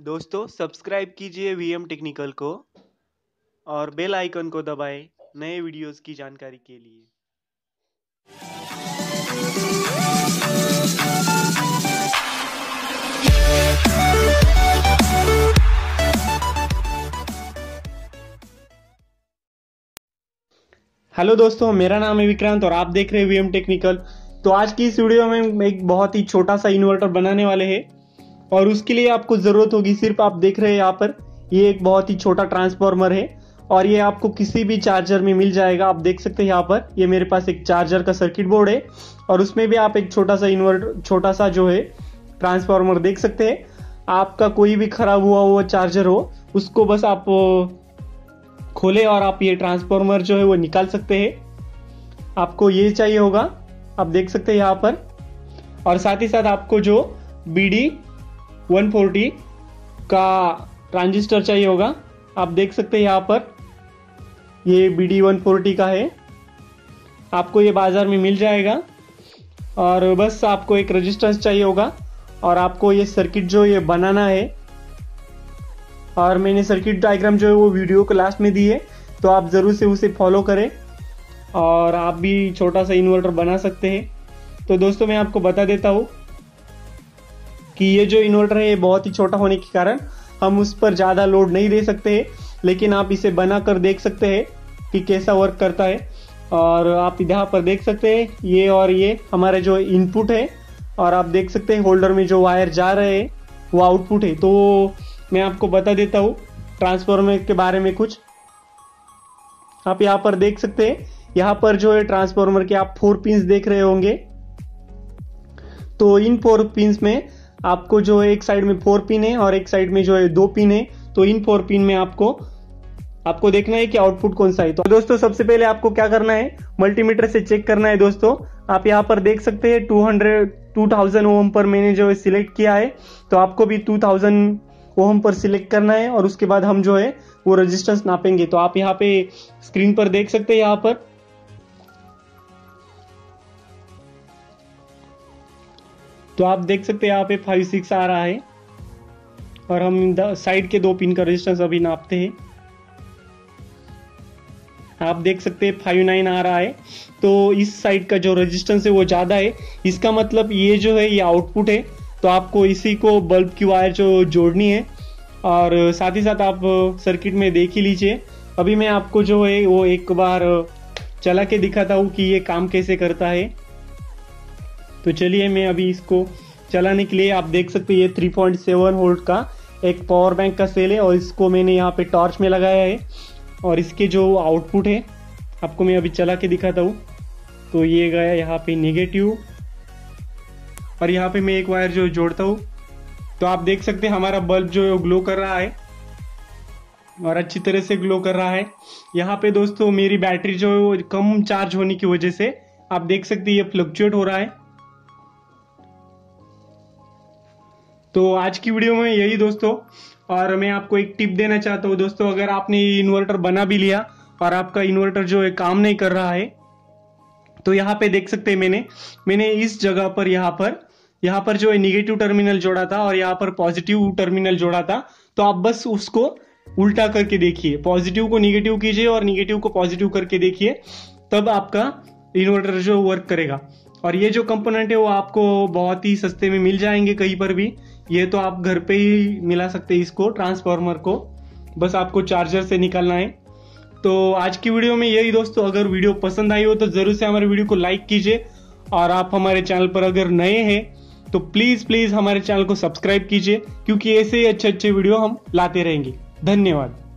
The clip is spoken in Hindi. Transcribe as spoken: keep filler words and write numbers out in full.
दोस्तों सब्सक्राइब कीजिए वीएम टेक्निकल को और बेल आइकन को दबाएं नए वीडियोस की जानकारी के लिए। हेलो दोस्तों, मेरा नाम है विक्रांत और आप देख रहे हैं वीएम टेक्निकल। तो आज की इस वीडियो में हम एक बहुत ही छोटा सा इन्वर्टर बनाने वाले हैं और उसके लिए आपको ज़रूरत होगी, सिर्फ आप देख रहे हैं यहाँ पर ये एक बहुत ही छोटा ट्रांसफार्मर है और ये आपको किसी भी चार्जर में मिल जाएगा। आप देख सकते हैं यहाँ पर ये मेरे पास एक चार्जर का सर्किट बोर्ड है और उसमें भी आप एक छोटा सा इन्वर्टर छोटा सा जो है ट्रांसफार्मर देख सकते हैं। आपका कोई भी खराब हुआ हुआ चार्जर हो उसको बस आप खोले और आप ये ट्रांसफार्मर जो है वो निकाल सकते हैं। आपको ये चाहिए होगा, आप देख सकते हैं यहाँ पर, और साथ ही साथ आपको जो बी डी वन फोर्टी का ट्रांजिस्टर चाहिए होगा। आप देख सकते हैं यहाँ पर ये बी डी वन फोर्टी का है, आपको ये बाजार में मिल जाएगा। और बस आपको एक रेजिस्टेंस चाहिए होगा और आपको ये सर्किट जो ये बनाना है, और मैंने सर्किट डायग्राम जो है वो वीडियो को लास्ट में दी है, तो आप ज़रूर से उसे फॉलो करें और आप भी छोटा सा इन्वर्टर बना सकते हैं। तो दोस्तों मैं आपको बता देता हूँ कि ये जो इन्वर्टर है ये बहुत ही छोटा होने के कारण हम उस पर ज़्यादा लोड नहीं दे सकते हैं, लेकिन आप इसे बना कर देख सकते हैं कि कैसा वर्क करता है। और आप यहाँ पर देख सकते हैं ये और ये हमारे जो इनपुट है, और आप देख सकते हैं होल्डर में जो वायर जा रहे हैं वो आउटपुट है। तो मैं आपको बता देता हूँ ट्रांसफार्मर के बारे में कुछ। आप यहाँ पर देख सकते हैं, यहाँ पर जो है ट्रांसफार्मर के आप फोर पिंस देख रहे होंगे। तो इन फोर पिंस में आपको जो है एक साइड में फोर पिन है और एक साइड में जो है दो पिन है। तो इन फोर पिन में आपको आपको देखना है कि आउटपुट कौन सा है। तो दोस्तों सबसे पहले आपको क्या करना है, मल्टीमीटर से चेक करना है। दोस्तों आप यहाँ पर देख सकते हैं two hundred two thousand ohm पर मैंने जो है सिलेक्ट किया है, तो आपको भी टू थाउजेंड ओम पर सिलेक्ट करना है और उसके बाद हम जो है वो रेजिस्टेंस नापेंगे। तो आप यहाँ पे स्क्रीन पर देख सकते हैं, यहाँ पर तो आप देख सकते हैं यहाँ पे फाइव सिक्स आ रहा है और हम साइड के दो पिन का रेजिस्टेंस अभी नापते हैं। आप देख सकते हैं फाइव नाइन आ रहा है। तो इस साइड का जो रेजिस्टेंस है वो ज्यादा है, इसका मतलब ये जो है ये आउटपुट है। तो आपको इसी को बल्ब की वायर जो जोड़नी है और साथ ही साथ आप सर्किट में देख ही लीजिए। अभी मैं आपको जो है वो एक बार चला के दिखाता हूँ कि ये काम कैसे करता है। तो चलिए मैं अभी इसको चलाने के लिए, आप देख सकते हैं ये थ्री पॉइंट सेवन वोल्ट का एक पावर बैंक का सेल है और इसको मैंने यहाँ पे टॉर्च में लगाया है और इसके जो आउटपुट है आपको मैं अभी चला के दिखाता हूँ। तो ये गया यहाँ पे नेगेटिव और यहाँ पे मैं एक वायर जो जोड़ता हूँ, तो आप देख सकते हैं हमारा बल्ब जो है ग्लो कर रहा है और अच्छी तरह से ग्लो कर रहा है। यहाँ पे दोस्तों मेरी बैटरी जो है वो कम चार्ज होने की वजह से आप देख सकते हैं ये फ्लक्चुएट हो रहा है। तो आज की वीडियो में यही दोस्तों, और मैं आपको एक टिप देना चाहता हूँ दोस्तों, अगर आपने इन्वर्टर बना भी लिया और आपका इन्वर्टर जो है काम नहीं कर रहा है, तो यहाँ पे देख सकते हैं मैंने मैंने इस जगह पर यहाँ पर यहाँ पर जो है निगेटिव टर्मिनल जोड़ा था और यहाँ पर पॉजिटिव टर्मिनल जोड़ा था। तो आप बस उसको उल्टा करके देखिए, पॉजिटिव को निगेटिव कीजिए और निगेटिव को पॉजिटिव करके देखिए, तब आपका इन्वर्टर जो वर्क करेगा। और ये जो कंपोनेंट है वो आपको बहुत ही सस्ते में मिल जाएंगे कहीं पर भी। ये तो आप घर पे ही मिला सकते हैं इसको, ट्रांसफार्मर को, बस आपको चार्जर से निकालना है। तो आज की वीडियो में यही दोस्तों, अगर वीडियो पसंद आई हो तो जरूर से हमारे वीडियो को लाइक कीजिए और आप हमारे चैनल पर अगर नए हैं तो प्लीज प्लीज हमारे चैनल को सब्सक्राइब कीजिए, क्योंकि ऐसे ही अच्छे अच्छे वीडियो हम लाते रहेंगे। धन्यवाद।